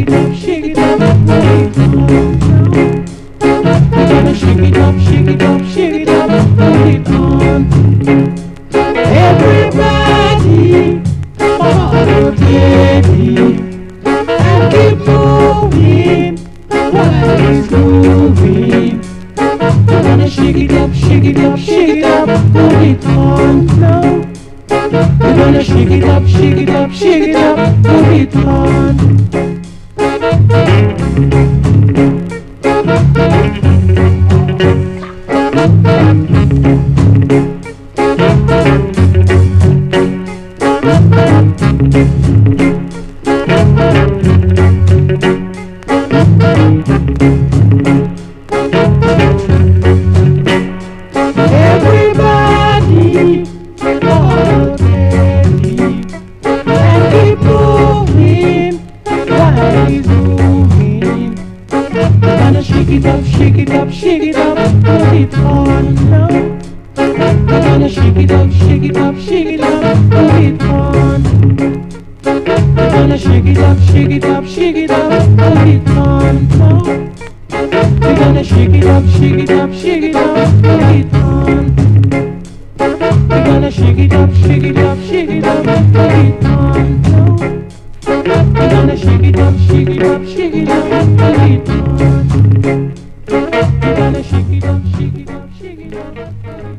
it up, shake it up, put it on now. We're gonna shake it up, shake it up, shake it up, put it on. Everybody, follow Teddy and keep moving while he's moving. We're gonna shake it up, shake it up, shake it up, put it on now. We're gonna shake it up, shake it up, shake it up, put it on. Everybody, follow Teddy and keep moving while he's moving. We're gonna shake it up, shake it up, shake it up, put it on now. We're gonna shake it up, shake it up, shake it up, put it on. We're gonna shake it up, shake it up, shake it up, put it on now. We're gonna shake it up, shake it up, shake it up, put it on. We're gonna shake it up, shake it up, shake it up, put it on now. We're gonna shake it up, shake it up, shake it up, put it on. We're gonna shake it up, shake it up, shake it up, put it on.